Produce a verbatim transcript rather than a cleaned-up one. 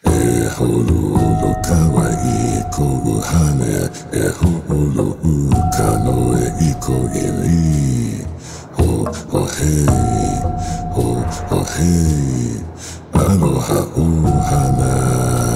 E holo ka wai ko hane e holo ka no e iko ili ho ho hey ho ho hey aloha ohana.